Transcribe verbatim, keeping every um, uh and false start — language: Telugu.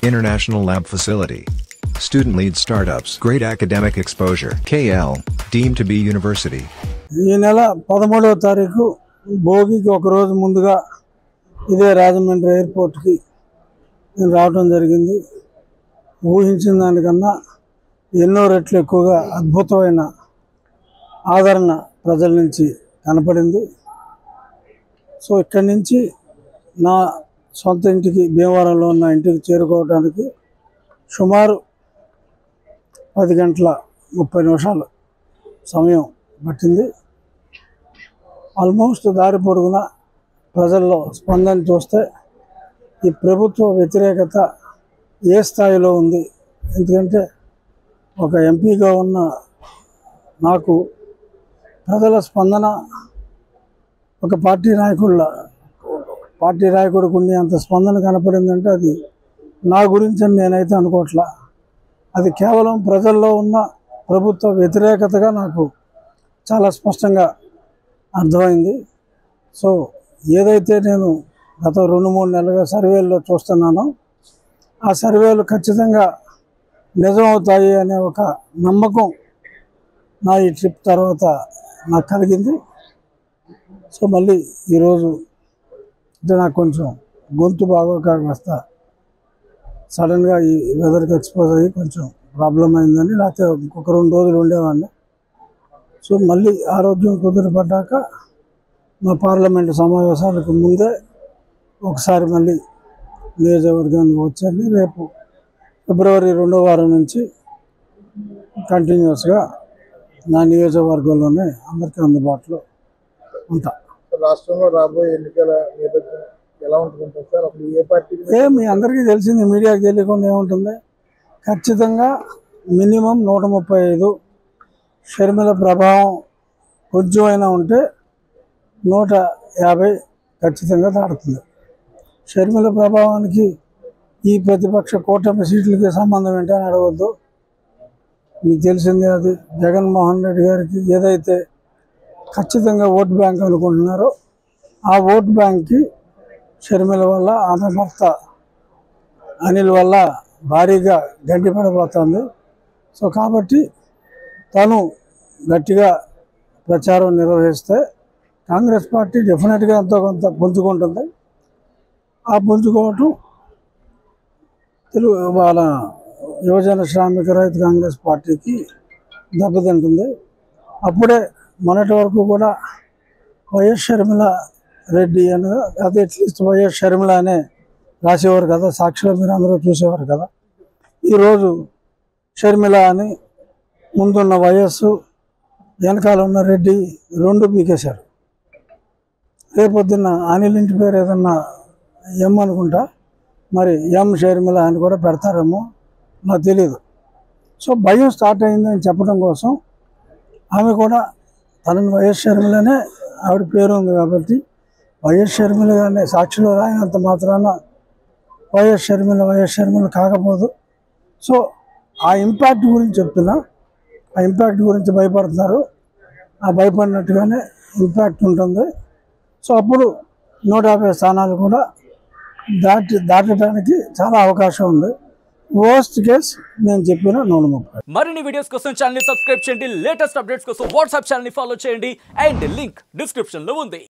International lab facility. Student-led startups. Great academic exposure. K L, deemed to be university. ఈ నెల పదమూడవ తారీఖు భోగికి ఒక రోజు ముందుగా ఇదే రాజమండ్రి ఎయిర్పోర్ట్కి నేను రావడం జరిగింది. ఊహించిన దానికన్నా ఎన్నో రెట్లు ఎక్కువగా అద్భుతమైన ఆదరణ ప్రజల నుంచి కనపడింది. సో ఇక్కడి నుంచి నా సొంత ఇంటికి భీమవరంలో ఉన్న ఇంటికి చేరుకోవడానికి సుమారు పది గంటల ముప్పై నిమిషాలు సమయం పట్టింది. ఆల్మోస్ట్ దారి పొడుగున ప్రజల్లో స్పందన చూస్తే ఈ ప్రభుత్వ వ్యతిరేకత ఏ స్థాయిలో ఉంది. ఎందుకంటే ఒక ఎంపీగా ఉన్న నాకు ప్రజల స్పందన ఒక పార్టీ నాయకుల పార్టీ నాయకుడికి ఉండే అంత స్పందన కనపడిందంటే అది నా గురించి అని నేనైతే అనుకోవట్లా. అది కేవలం ప్రజల్లో ఉన్న ప్రభుత్వ వ్యతిరేకతగా నాకు చాలా స్పష్టంగా అర్థమైంది. సో ఏదైతే నేను గత రెండు మూడు నెలలుగా సర్వేల్లో చూస్తున్నానో ఆ సర్వేలు ఖచ్చితంగా నిజమవుతాయి అనే ఒక నమ్మకం నా ఈ ట్రిప్ తర్వాత నాకు కలిగింది. సో మళ్ళీ ఈరోజు అంటే నాకు కొంచెం గొంతు బాగోక వస్తా సడన్గా ఈ వెదర్కి ఎక్స్పోజ్ అయ్యి కొంచెం ప్రాబ్లం అయిందని, లేకపోతే ఇంకొక రెండు రోజులు ఉండేవాడిని. సో మళ్ళీ ఆరోగ్యం కుదిరిపడ్డాక మా పార్లమెంటు సమావేశాలకు ముందే ఒకసారి మళ్ళీ నియోజకవర్గానికి వచ్చి రేపు ఫిబ్రవరి రెండో వారం నుంచి కంటిన్యూస్గా నా నియోజకవర్గంలోనే అందరికీ అందుబాటులో ఉంటా. రాష్ట్రంలో రాబోయే ఎన్నికల నేపథ్యం ఎలా ఉంటుంది సార్? అప్పుడు ఏ పార్టీ? ఏ మీ అందరికీ తెలిసింది, మీడియాకి తెలియకుండా ఏముంటుంది. ఖచ్చితంగా మినిమం నూట ముప్పై ఐదు షర్మిల ప్రభావం కొంచెం అయినా ఉంటే నూట యాభై ఖచ్చితంగా దాడుతుంది. షర్మిల ప్రభావానికి ఈ ప్రతిపక్ష కూటమి సీట్లకి సంబంధం ఏంటని అడగవద్దు. మీకు తెలిసిందే, అది జగన్మోహన్ రెడ్డి గారికి ఏదైతే ఖచ్చితంగా ఓట్ బ్యాంక్ అనుకుంటున్నారో ఆ ఓట్ బ్యాంక్కి షర్మిల వల్ల, ఆమె భర్త అనిల్ వల్ల భారీగా గడ్డిపడిపోతుంది. సో కాబట్టి తను గట్టిగా ప్రచారం నిర్వహిస్తే కాంగ్రెస్ పార్టీ డెఫినెట్గా ఎంతో కొంత పుంజుకుంటుంది. ఆ పుంజుకోవటం తెలుగు వాళ్ళ యువజన శ్రామిక రైతు కాంగ్రెస్ పార్టీకి దెబ్బతింటుంది. అప్పుడే మొన్నటి వరకు కూడా వైఎస్ షర్మిల రెడ్డి అని, అదే అట్లీస్ట్ వైఎస్ షర్మిల అనే రాసేవారు కదా, సాక్షిలో మీరు అందరూ చూసేవారు కదా. ఈరోజు షర్మిల అని ముందున్న వయస్సు, వెనకాల ఉన్న రెడ్డి రెండు పీకేశారు. రేపొద్దున్న అనిల్ ఇంటి పేరు ఏదన్నా ఎం అనుకుంటా, మరి ఎం షర్మిల అని కూడా పెడతారేమో నాకు తెలియదు. సో భయం స్టార్ట్ అయిందని చెప్పడం కోసం ఆమె కూడా తనని వైఎస్ షర్మిలనే ఆవిడ పేరు ఉంది కాబట్టి వైఎస్ షర్మిలగానే సాక్షిలో రాయినంత మాత్రాన వైఎస్ షర్మిల వైఎస్ షర్మిల కాకపోదు. సో ఆ ఇంపాక్ట్ గురించి చెప్తున్నా, ఆ ఇంపాక్ట్ గురించి భయపడుతున్నారు. ఆ భయపడినట్టుగానే ఇంపాక్ట్ ఉంటుంది. సో అప్పుడు నూట యాభై స్థానాలు కూడా దాటి దాటడానికి చాలా అవకాశం ఉంది. వర్స్ట్ కేస్ నేను చెప్పిన నూట ముప్పై. మరిన్ని వీడియోస్ కోసం ఛానల్ ని సబ్స్క్రైబ్ చేయండి. లేటెస్ట్ అప్డేట్స్ కోసం వాట్సాప్ ఛానల్ ని ఫాలో చేయండి. అండ్ లింక్ డిస్క్రిప్షన్ లో ఉంది.